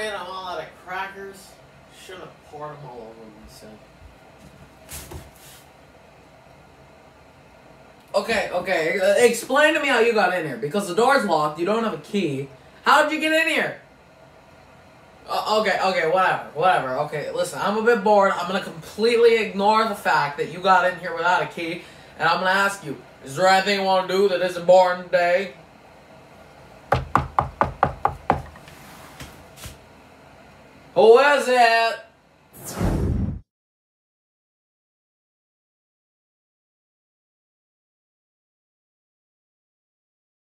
man, I'm all out of crackers. Shouldn't have poured them all over myself. Okay. Explain to me how you got in here. Because the door's locked, you don't have a key. How did you get in here? Okay, whatever. Okay, listen, I'm a bit bored. I'm going to completely ignore the fact that you got in here without a key. And I'm going to ask you, is there anything you want to do that isn't boring today? Who is it?